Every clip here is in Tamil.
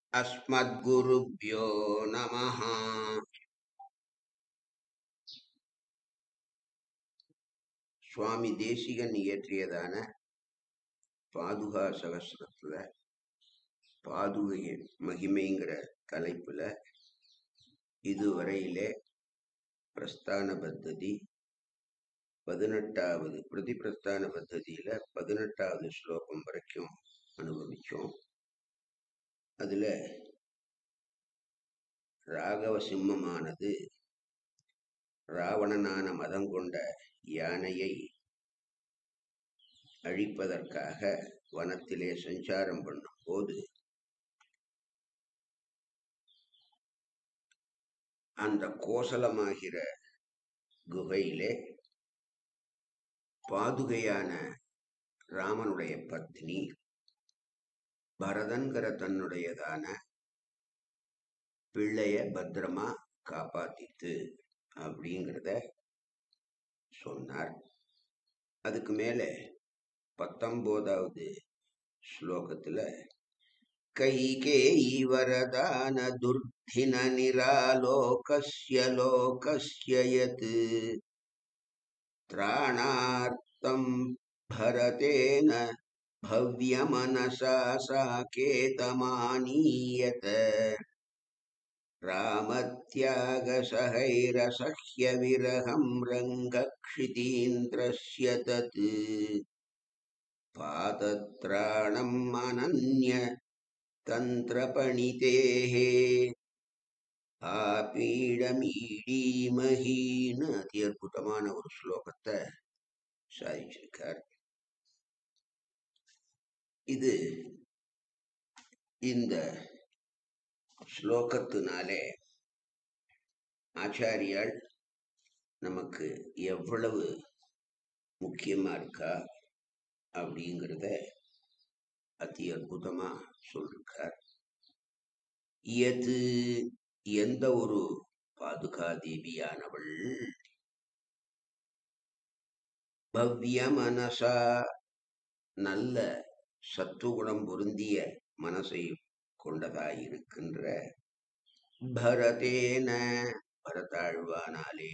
अस्मद्गुरुभ्यो नमः. சுவாமி தேசிகன் இயற்றியதான பாதுகா சகஸ்ரத்துல பாதுகையின் மகிமைங்கிற தலைப்புல இதுவரையிலே பிரஸ்தான பத்ததி 18வது பிரதி பிரஸ்தான பத்ததியில 18வது ஸ்லோகம் வரைக்கும் அனுபவிச்சோம். அதுல ராகவ சிம்மமானது ராவணனான மதம் கொண்ட யானையை அழிப்பதற்காக வனத்திலே சஞ்சாரம் பண்ணும் போது அந்த கோசலமாகிற குகையிலே பாதுகையான ராமனுடைய பத்னி பரதன்கிற தன்னுடையதான பிள்ளைய பத்திரமா காப்பாத்தித்து அப்படிங்கிறத சொன்னார். அதுக்கு மேல 19வது ஸ்லோகத்துல கைகேயி வரதான துர்தின நிராலோகஸ்ய லோகஸ்ய யத் த்ராணார்த்தம் பரதேன भव्यमनसा साकेतमानीयत रामत्यागसहैरसह्य विरहं रङ्गक्षितीन्द्रस्य तत् पातत्राणम् अनन्य तन्त्रपणितेः ஆபீடமீடீமஹீன்னு அதி அற்புதமான ஒரு ஸ்லோகத்தை சாதிச்சிருக்கார். இது இந்த ஸ்லோகத்தினாலே ஆச்சாரியால் நமக்கு எவ்வளவு முக்கியமா இருக்கா அப்படிங்கிறத அதி அற்புதமா சொல்லிருக்கார். எது எந்த ஒரு பாதுகா தேவியானவள் பவ்ய மனசா நல்ல சத்துகுணம் பொருந்திய மனசை கொண்டதாயிருக்கின்ற பரதேன பரதாழ்வானாலே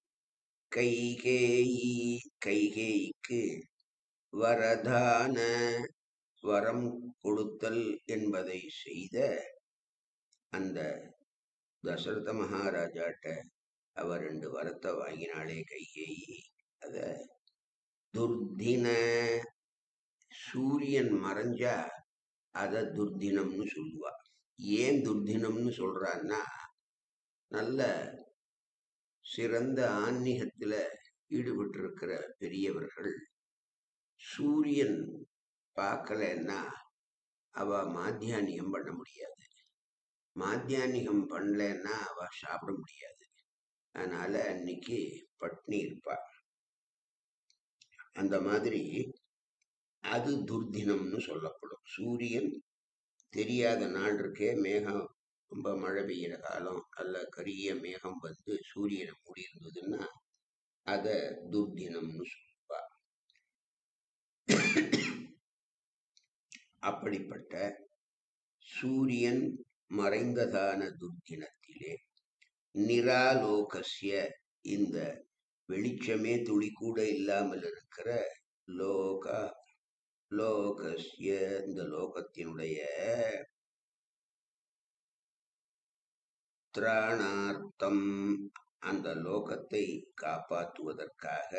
கைகேயி கைகேயிக்கு வரதான வரம் கொடுத்தல் என்பதை செய்த அந்த தசரத மகாராஜாட்ட அவ 2 வரத்தை வாங்கினாலே கைகேயி. அத துர்தின சூரியன் மறைஞ்சா அத துர்தினம்னு சொல்லுவா. ஏன் துர்தினம்னு சொல்றான்னா, நல்ல சிறந்த ஆன்மீகத்துல ஈடுபட்டிருக்கிற பெரியவர்கள் சூரியன் பார்க்கலன்னா அவ மாத்தியானிகம் பண்ண முடியாது. மாத்தியானிகம் பண்ணலன்னா அவ சாப்பிட முடியாது. அதனால அன்னைக்கு பட்னி இருப்பா. அந்த மாதிரி அது துர்தினம்னு சொல்லப்படும். சூரியன் தெரியாத நாள் இருக்கே, மேகம் ரொம்ப மழை பெய்கிற காலம், அல்ல கரிய மேகம் வந்து சூரியனை மூடி இருந்ததுன்னா அத துர்தினம்னு சொல்லுவா. அப்படிப்பட்ட சூரியன் மறைந்ததான துர்தினத்திலே நிராலோகஸ்ய இந்த வெளிச்சமே துளி கூட இல்லாமல் இருக்கிற லோகஸ்ய இந்த லோகத்தினுடைய திராணார்த்தம் அந்த லோகத்தை காப்பாற்றுவதற்காக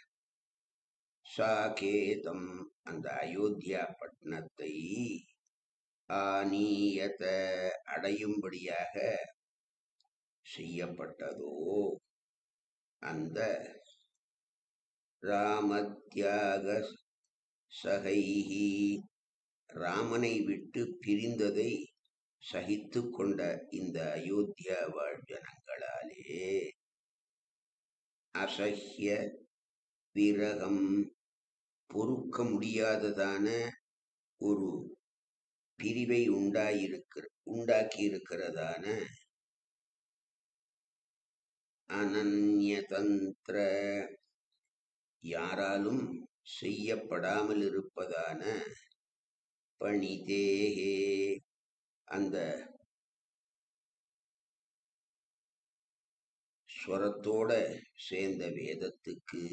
சாகேதம் அந்த அயோத்தியா பட்டணத்தை ஆனீயத அடையும்படியாக செய்யப்பட்டதோ அந்த ராமத்யாக சகைஹி ராமனை விட்டு பிரிந்ததை சகித்து கொண்ட இந்த அயோத்தியா வாழ் ஜனங்களாலே அசஹ்ய விரகம் பொறுக்க முடியாததான ஒரு பிரிவை உண்டாக்கி இருக்கிறதான அனன்யதந்திர யாராலும் செய்யப்படாமல் இருப்பதான பணிதேகே அந்த ஸ்வரத்தோட சேர்ந்த வேதத்துக்கு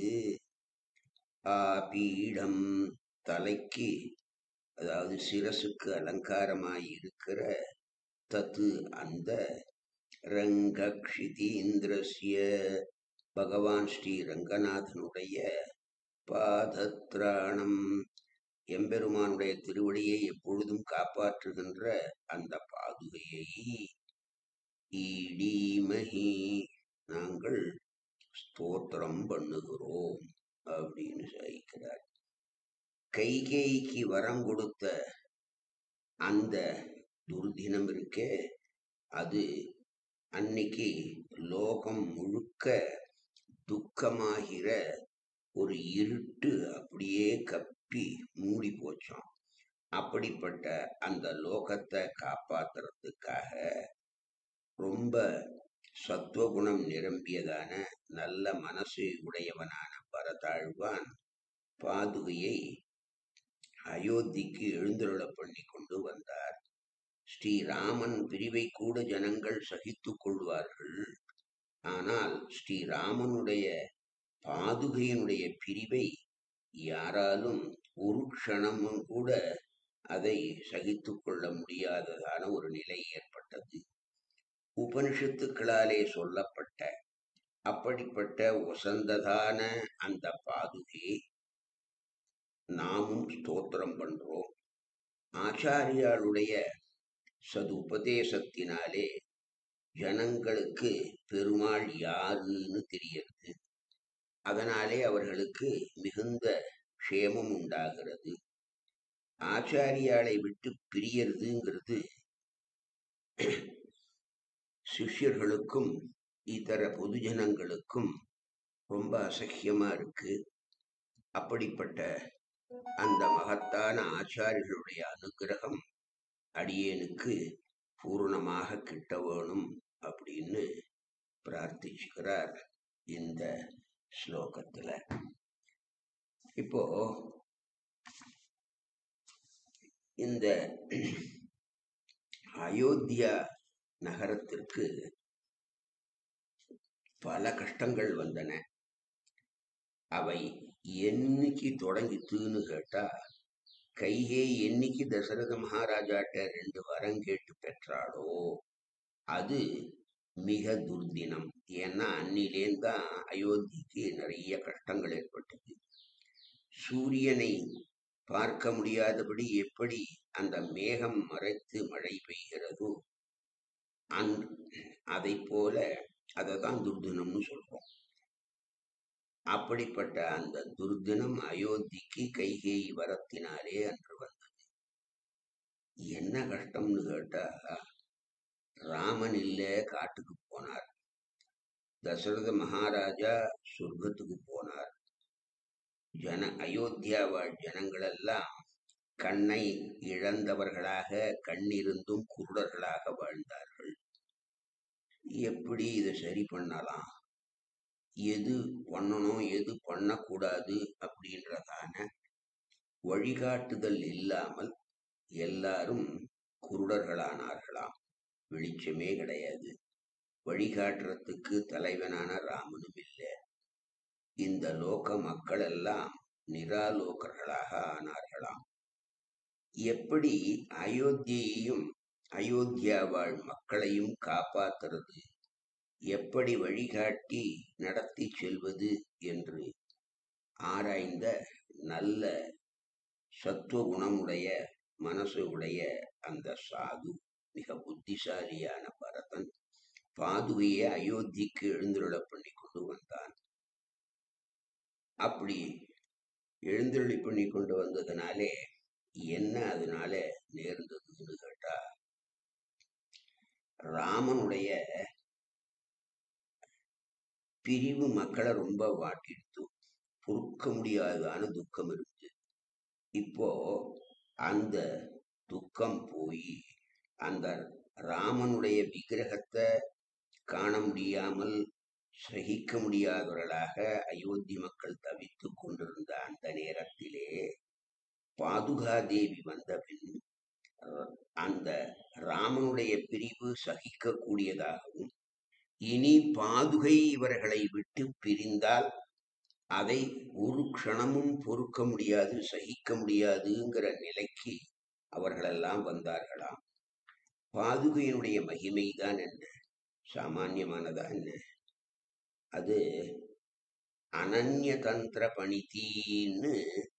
பீடம் தலைக்கு, அதாவது சிரசுக்கு அலங்காரமாய் இருக்கிற தத்து அந்த ரங்கக்ஷிதீந்திரஸ்ய பகவான் ஸ்ரீ ரங்கநாதனுடைய பாதத்ராணம் எம்பெருமானுடைய திருவடியை எப்பொழுதும் காப்பாற்றுகின்ற அந்த பாதுகையை ஈடீமஹி நாங்கள் ஸ்தோத்திரம் பண்ணுகிறோம் அப்படின்னு சாதிக்கிறார். கைகேயிக்கு வரம் கொடுத்த அந்த துர்தினம் இருக்கே, அது அன்னைக்கு லோகம் முழுக்க துக்கமாகிற ஒரு இருட்டு அப்படியே கப்பி மூடி போச்சோம். அப்படிப்பட்ட அந்த லோகத்தை காப்பாத்துறதுக்காக ரொம்ப சத்துவகுணம் நிரம்பியதான நல்ல மனசு உடையவனான பரதாழ்வான் பாதுகையை அயோத்திக்கு எழுந்தருள பண்ணி கொண்டு வந்தார். ஸ்ரீராமன் பிரிவை கூட ஜனங்கள் சகித்துக் கொள்வார்கள். ஆனால் ஸ்ரீராமனுடைய பாதுகையினுடைய பிரிவை யாராலும் ஒரு க்ஷணமும் கூட அதை சகித்துக் கொள்ள முடியாததான ஒரு நிலை ஏற்பட்டது. உபனிஷத்துக்களாலே சொல்லப்பட்ட அப்படிப்பட்ட வசந்ததான அந்த பாதுகை நாமும் ஸ்தோத்திரம் பண்றோம். ஆச்சாரியாளுடைய சது உபதேசத்தினாலே ஜனங்களுக்கு பெருமாள் யாருன்னு தெரிகிறது. அதனாலே அவர்களுக்கு மிகுந்த க்ஷேமம் உண்டாகிறது. ஆச்சாரியாலை விட்டு பிரியறதுங்கிறது சிஷ்யர்களுக்கும் இதர பொதுஜனங்களுக்கும் ரொம்ப அசக்கியமா இருக்கு. அப்படிப்பட்ட அந்த மகத்தான ஆச்சாரியர்களுடைய அனுகிரகம் அடியேனுக்கு பூர்ணமாக கிட்ட வேணும் அப்படின்னு பிரார்த்திச்சுக்கிறார் இந்த ஸ்லோகத்துல. இப்போ இந்த அயோத்தியா நகரத்திற்கு பல கஷ்டங்கள் வந்தன. அவை என்னைக்கு தொடங்கித்துன்னு கேட்டா, கைகே என்னைக்கு தசரத மகாராஜாட்ட 2 வரம் கேட்டு பெற்றாளோ அது மிக துர்தினம். ஏன்னா அன்னிலேந்தான் அயோத்திக்கு நிறைய கஷ்டங்கள் ஏற்பட்டது. சூரியனை பார்க்க முடியாதபடி எப்படி அந்த மேகம் மறைத்து மழை பெய்கிறதோ அதை போல அதைதான் துர்தினம்னு சொல்றோம். அப்படிப்பட்ட அந்த துர்தினம் அயோத்திக்கு கைகேயி வரத்தினாலே அன்று வந்தது. என்ன கஷ்டம்னு கேட்டா, ராமன் இல்ல காட்டுக்கு போனார், தசரத மகாராஜா சொர்க்கத்துக்கு போனார். அயோத்தியா வாழ் ஜனங்கள் எல்லாம் கண்ணை இழந்தவர்களாக, கண்ணிருந்தும் குருடர்களாக வாழ்ந்தார்கள். எப்படி இதை சரி பண்ணலாம், எது பண்ணணும் எது பண்ணக்கூடாது அப்படின்றதான வழிகாட்டுதல் இல்லாமல் எல்லாரும் குருடர்களானார்களாம். வெளிச்சமே கிடையாது. வழிகாட்டுறதுக்கு தலைவனான ராமனும் இல்லை. இந்த லோக மக்கள் எல்லாம் நிராலோகர்களாக ஆனார்களாம். எப்படி அயோத்தியையும் அயோத்தியா வாழ் மக்களையும் காப்பாற்றுறது, எப்படி வழிகாட்டி நடத்தி செல்வது என்று ஆராய்ந்த நல்ல சத்துவகுணமுடைய மனசு உடைய அந்த சாது, மிக புத்திசாலியான பரதன் பாதுகையை அயோத்திக்கு எழுந்துருள பண்ணி கொண்டு வந்தான். அப்படி எழுந்தருளி பண்ணி கொண்டு வந்ததுனாலே என்ன அதனால நேர்ந்ததுன்னு கேட்டா, ராமனுடைய பிரிவு மக்களை ரொம்ப வாட்டிடுத்து. பொறுக்க முடியாதான துக்கம் இருக்கு. இப்போ அந்த துக்கம் போய் அந்த ராமனுடைய விக்கிரகத்தை காண முடியாமல் சகிக்க முடியாதவர்களாக அயோத்தி மக்கள் தவித்து கொண்டிருந்த அந்த நேரத்திலே பாதுகாதேவி வந்த பின் அந்த ராமனுடைய பிரிவு சகிக்கக்கூடியதாகவும், இனி பாதுகை இவர்களை விட்டு பிரிந்தால் அதை ஒரு க்ஷணமும் பொறுக்க முடியாது, சகிக்க முடியாதுங்கிற நிலைக்கு அவர்களெல்லாம் வந்தார்களாம். பாதுகையினுடைய மகிமைதான் என்ன? சாமானியமானதா என்ன? அது அனன்ய தந்திர பணித்தின்னு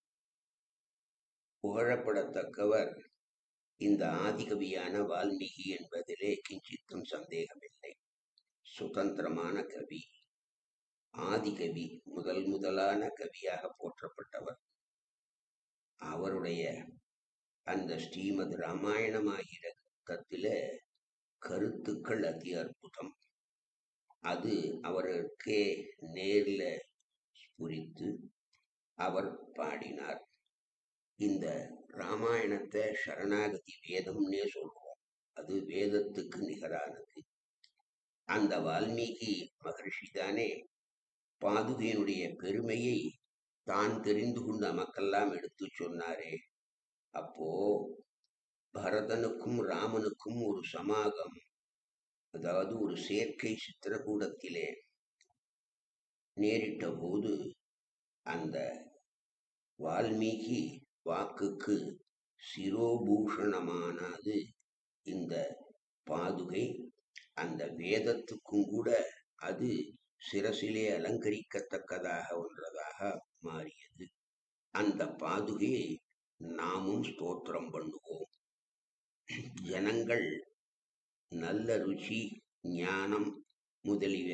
புகழப்படத்தக்கவர் இந்த ஆதிகவியான வால்மீகி என்பதிலே கிஞ்சித்தும் சந்தேகமில்லை. சுதந்திரமான கவி, ஆதிகவி, முதலான கவியாக போற்றப்பட்டவர். அவருடைய அந்த ஸ்ரீமத் ராமாயணமாகிற கிரந்தத்தில கருத்துக்கள் அதி அற்புதம். அது அவருக்கே நேர்ல ஸ்புரித்து அவர் பாடினார். இந்த ராமாயணத்தை சரணாகதி வேதம்னே சொல்றோம். அது வேதத்துக்கு நிகரானது. அந்த வால்மீகி மகர்ஷி தானே பாதுகையினுடைய பெருமையை தான் தெரிந்து கொண்டு நமக்கெல்லாம் எடுத்து சொன்னாரே. அப்போ பரதனுக்கும் ராமனுக்கும் ஒரு சமாகம், அதாவது ஒரு சேர்க்கை சித்திரகூடத்திலே நேரிட்ட போது அந்த வால்மீகி வாக்குக்கு சிரோபூஷணமானது இந்த பாதுகை. அந்த வேதத்துக்கும் கூட அது சிரசிலே அலங்கரிக்கத்தக்கதாக ஒன்றதாக மாறியது. அந்த பாதுகையை நாமும் ஸ்தோத்திரம் பண்ணுவோம். ஜனங்கள் நல்ல ருச்சி, ஞானம் முதலிய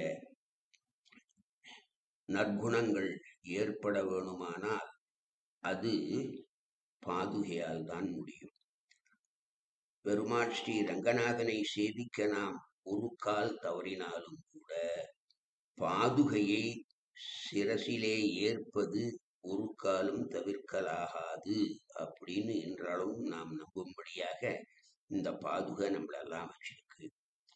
நற்குணங்கள் ஏற்பட வேணுமானால் அது பாதுகையால் தான் முடியும். பெருமாள் ஸ்ரீ ரங்கநாதனை சேவிக்க நாம் ஒரு கால் தவறினாலும் கூட பாதுகையை சிரசிலே ஏற்பது ஒரு காலும் தவிர்க்கலாகாது அப்படின்னு என்றாலும் நாம் நம்பும்படியாக இந்த பாதுகை நம்மளெல்லாம் வச்சிருக்கு.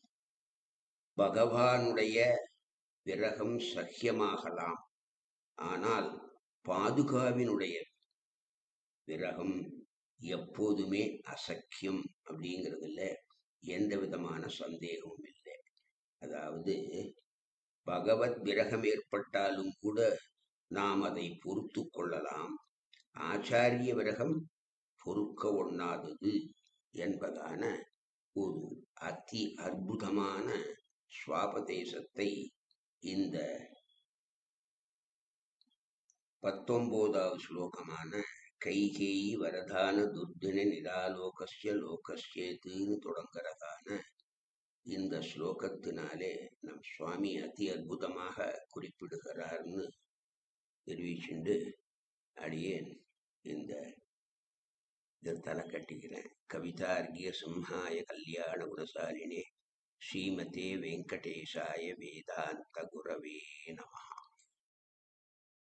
பகவானுடைய விரகம் சக்கியமாகலாம், ஆனால் பாதுகாவினுடைய விரகம் எப்போதுமே அசக்கியம் அப்படிங்கிறதுல எந்த விதமான சந்தேகமும் இல்லை. அதாவது பகவத் விரகம் ஏற்பட்டாலும் கூட நாம் அதை பொறுத்து கொள்ளலாம், ஆச்சாரிய விரகம் பொறுக்க ஒண்ணாதது என்பதான ஒரு அதி அற்புதமான ஸ்வாபதேசத்தை இந்த 19வது ஸ்லோகமான கைகேயி வரதான துர்தின நிராலோகஸ்ய லோகஸ்யேத்துன்னு தொடங்குறதான இந்த ஸ்லோகத்தினாலே நம் சுவாமி அதி அற்புதமாக குறிப்பிடுகிறார்னு தெரிவிச்சுண்டு அடியேன் இந்த தலை கட்டிக்கிறேன். கவிதார்கிய சிம்ஹாய கல்யாண குணசாலினே ஸ்ரீமதே வெங்கடேசாய வேதாந்த குரவே நமः.